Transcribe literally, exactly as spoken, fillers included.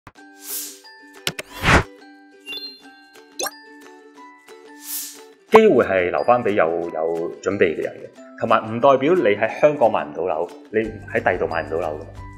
機會係留翻俾有有準備嘅人嘅，同埋唔代表你喺香港買唔到樓，你喺第二度買唔到樓㗎嘛。